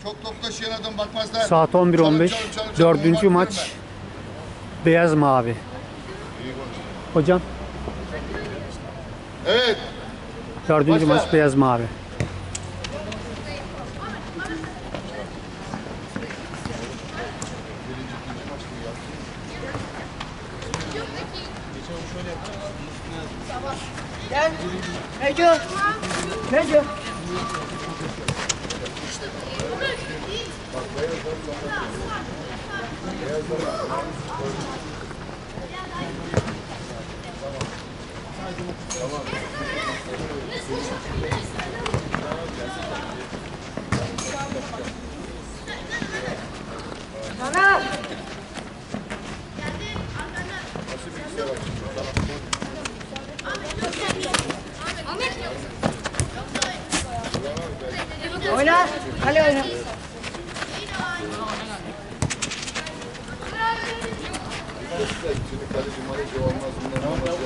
Çok top taşıyan adam bakmazlar. Saat 11:15. Dördüncü maç. Beyaz mavi. Hocam. Evet. Dördüncü maç beyaz mavi. Gel. Neco. Neco. Sana. Oyna. Kale oyna. Şimdi kaleci maleci olmaz. Bunlar olmaz.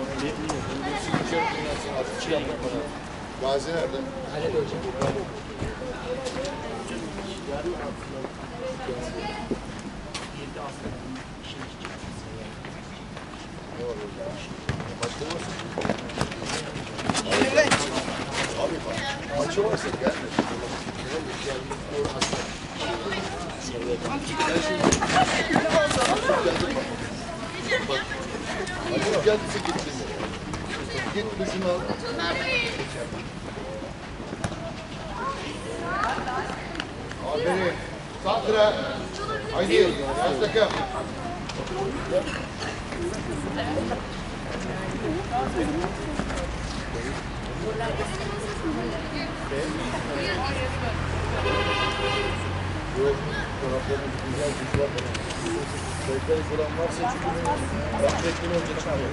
Gazi nerede? Kalede hocam. Abi bak. Maçı varsa gelme. Hadi kendisi gitsin. Git duşunu al. Aferin. Santra. Haydi. Yaz takım. Yok. Taraflarımız güzel güzel. Kayıtları falan varsa çünkü rahmetli önce çağırıyor.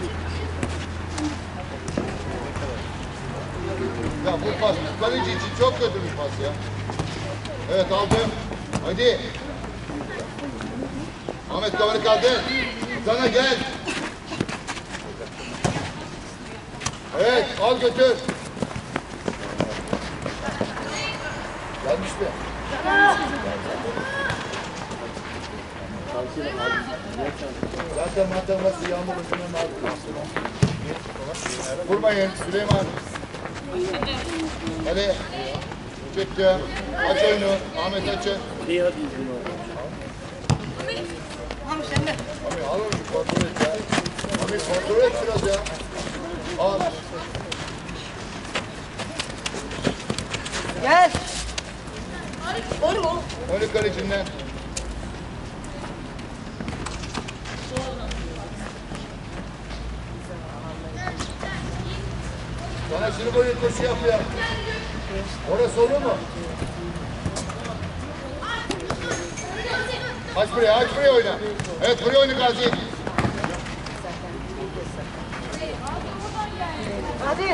Ya bu pas kaleci için çok kötü bir pas ya. Evet aldım. Hadi. Ahmet kafanı kaldır. Sana gel. Evet al götür. Gelmiş mi? Zaten matematik yağmur üstünden aldı. Vurmayın Süleyman. Hadi. Çıktı. Aç oyunu. Ahmet açın. Tamam sen de. Abi al onu kontrol et ya. Abi kontrol et biraz ya. Al. Gel. Oğlum oğlum. Oyunu kalecinden. Sana şunu böyle koşu yap ya. Orası olur mu? Aç buraya oyna. Evet buraya oyna Gazi. Hadi.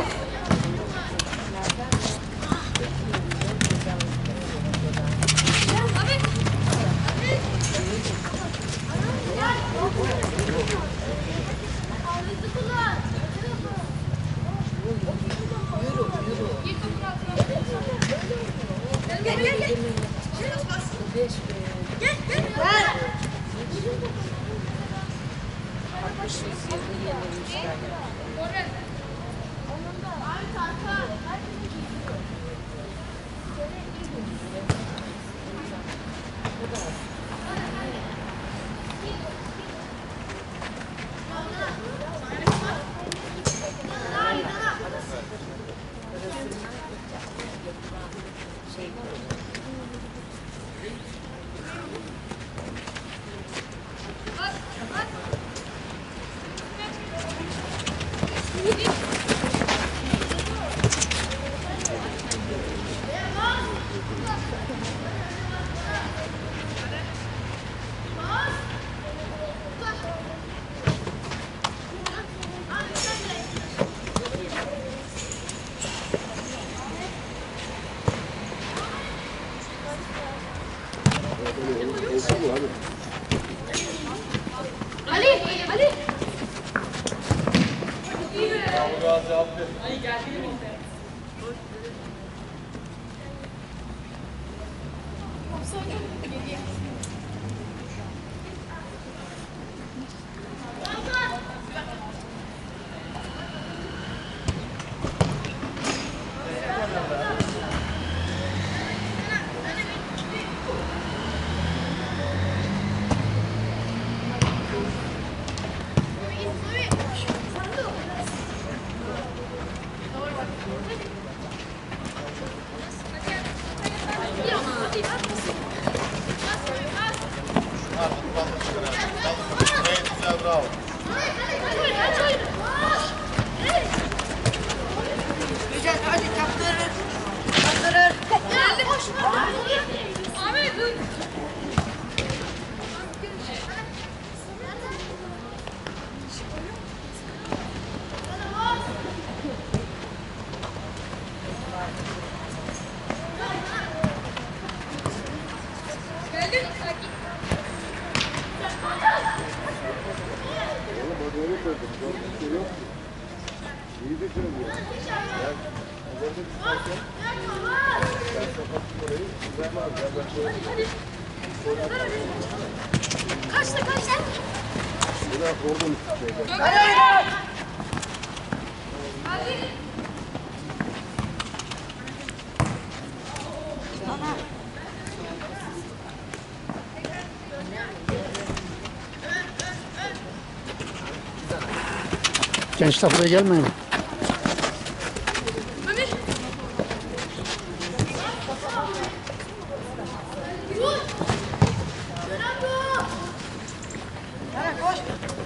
Bravo. Güzel, hadi kaptırır. Kaptırır. Geldi boş ver. Ahmet dur. Geldi. Böyle kırdım. Gördüğün şey yok ki. İyi düşünüyor. Üzerinde düşerken ben kapattım orayı. Güzel abi. Ben şöyle Kaçtı kaçtı. biraz oradan üstüne. Hadi. Hadi. Gençler buraya gelmeyin. Ömer. Hadi koş.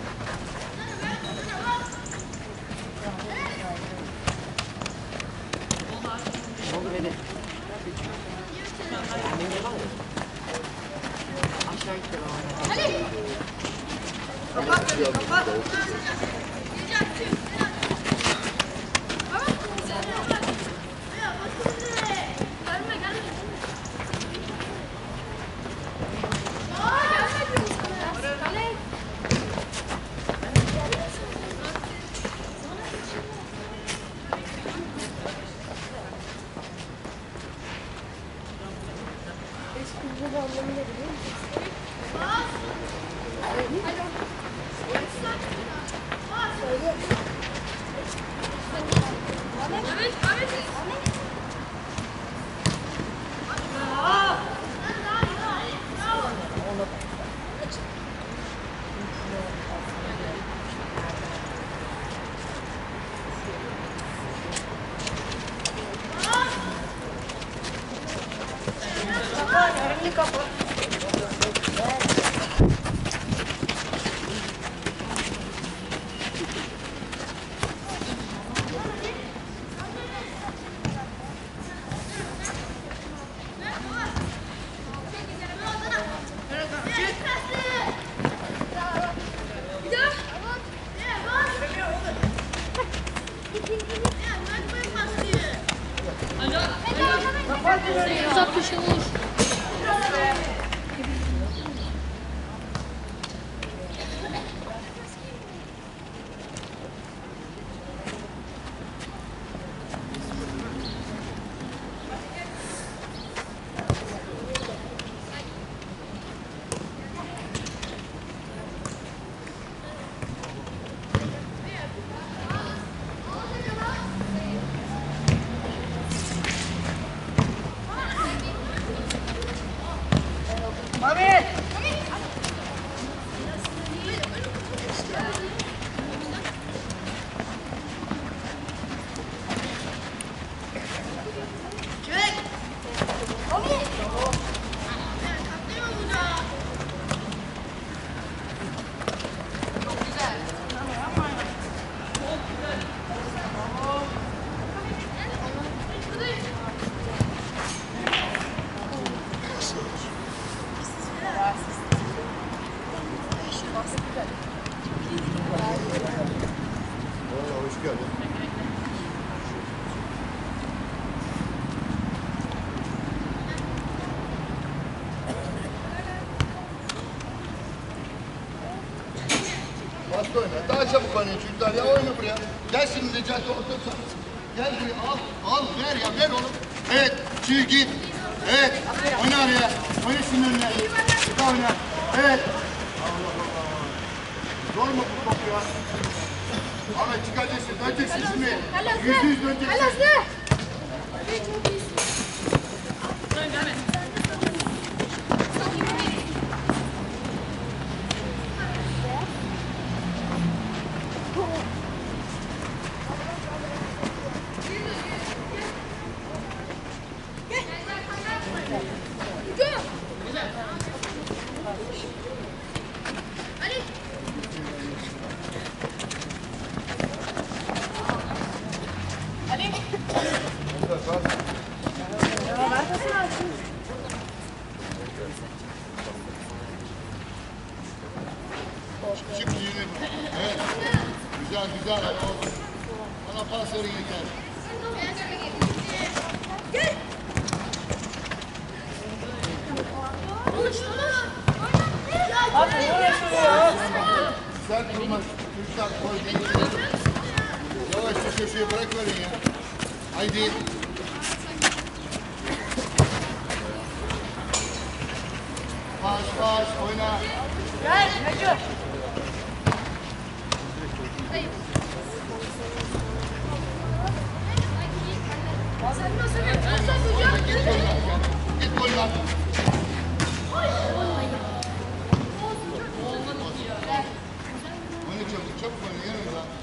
Kapat, kapat. Önünü kapat. Uzak bir şey olur. Mami! Çek! Mami! Çok güzel. Valla hoş geldin. Bastı oyna. Daha çabuk oynayın çocuklar ya. Oyna buraya. Gel şimdi Necati otur sen. Gel buraya al. Al ver ya ver oğlum. Evet. Çiğ git. Evet. Oyna araya. Oyna şunun önüne. Bir daha oyna. Evet. Zor mu bu top ya? Ahmet çıkacaksın. Döneceksin şimdi. %100 döneceksin. Çık yürü. Evet. Güzel güzel. Hadi olsun. Bana pas verin yeter. Güzel durmaz. Çocuklar koy. Yavaşça köşeye bırak verin ya. Haydi. Pas oyna. Gel, Necip. Git gol lan. Oyna çabuk oyna yanına lan.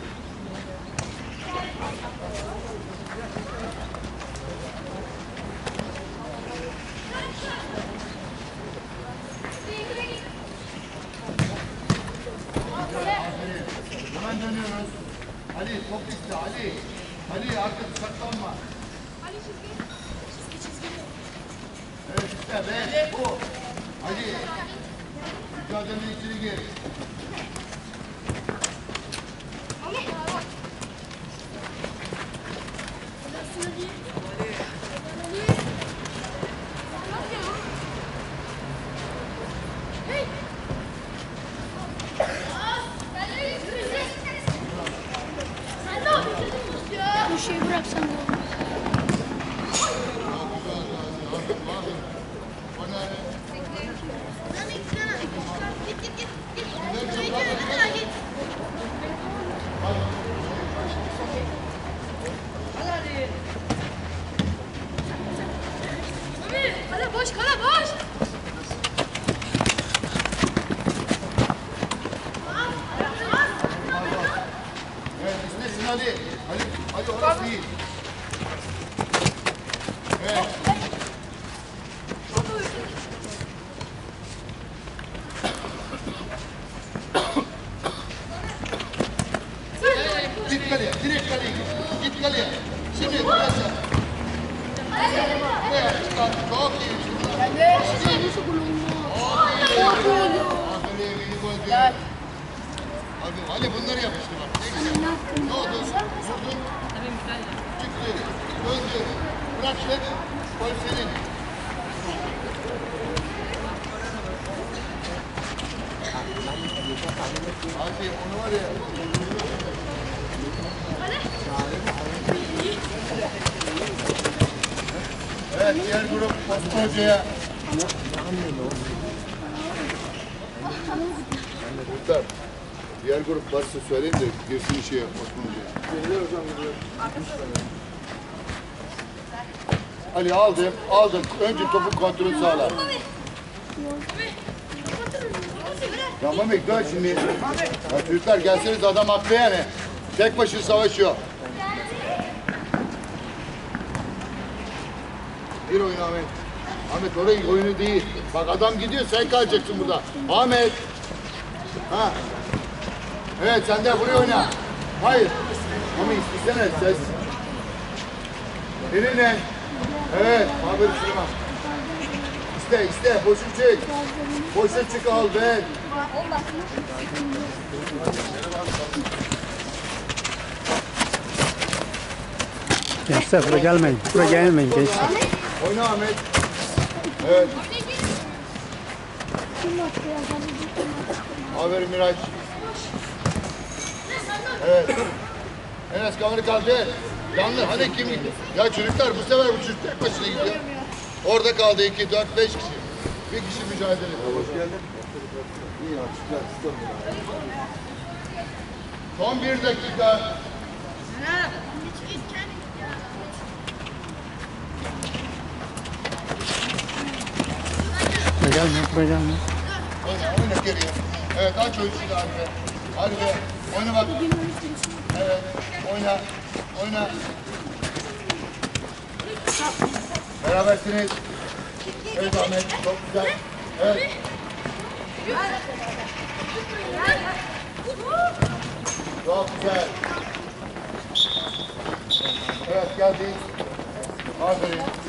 Hemen dönüyoruz. Ali top iste Ali. Ali artık saklanma. Evet işte be bu. Ali. Mücadelenin içine gir. Bu şeyi bıraksan ne olur? Kale boş, kale boş. Evet istesin Ali. Ali orası değil. Evet. Git kaleye, direkt kaleye git. Git kaleye. Şimdi burası. Evet, çıkart. Çok iyi. Nasıl gol olmaz? Aferin, iyi gol değil. Abi Ali bunları yapmıştı bak. Ne oldu? Vurdun. Çıktı. Döndü. Bıraktı. Gol senin. Hadi onu var ya. Evet diğer grup Osman Hoca'ya. Muhtar. Diğer grup varsa söyleyin de girsin işe Osman Hoca'ya. Geliyor hocam gidiyor. Ali aldım. Önce topun kontrolü sağla. Ya Mehmet dön şimdi. Ya çocuklar gelseniz adam haklı yani. Tek başına savaşıyor. Bir oyun Ahmet. Ahmet orayı oyunu değil. Bak adam gidiyor sen kalacaksın burada. Ahmet. Ha. Evet sen de buraya oyna. Hayır. Ama istesene ses. Elinle. Evet. Haber sürmem. İste. Boşu çık. Boşa çık al ben. Gençler buraya gelmeyin. Buraya gelmeyin gençler. Oyna Ahmet. Evet. Aferin Miraç. Evet. Enes kamerayı kaldı. Yanlı. Hadi kim gidiyor? Ya çocuklar bu sefer bu çocuk tek başına gidiyor. Orada kaldı 2, 4, 5 kişi. Bir kişi mücadele ediyor. Hoş geldin. İyi açıklar. Son 1 dakika. Buraya gelme, buraya gelme. Oyna geriye. Evet aç ölçüyü Arife. Arife oyna bak. Evet oyna. Oyna. Berabersiniz. Evet Ahmet çok güzel. Evet. Çok güzel. Evet geldi. Aferin.